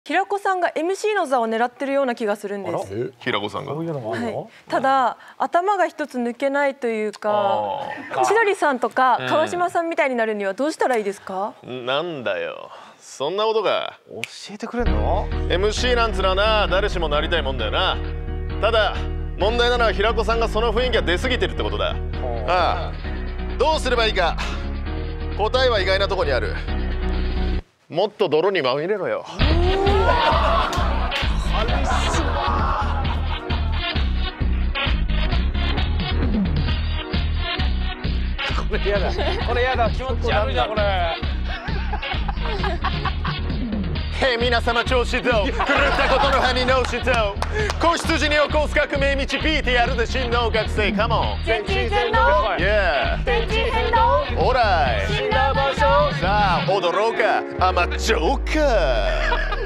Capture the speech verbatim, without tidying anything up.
平子さんが エムシー の座を狙ってるような気がするんです。 平子さんが。 はい。ただ頭が一つ抜けないというか、千鳥さんとか川島さんみたいになるにはどうしたらいいですか？ なんだよ。そんなことが教えてくれんの？ エムシー なんつらな誰しもなりたいもんだよな。ただ問題なのは平子さんがその雰囲気が出過ぎてるってことだ。ああ、どうすればいいか。答えは意外なとこにある。もっと泥にまみれろよ。 これやだ。これやだ。気持ち悪いなこれ。 へい皆様調子どう？狂ったことの葉に脳死と子羊に起こす革命導いてやるで新能学生カモン全知全能 Yeah 天地変動オーライ死んだ場所さあ踊ろうかアマチョーカー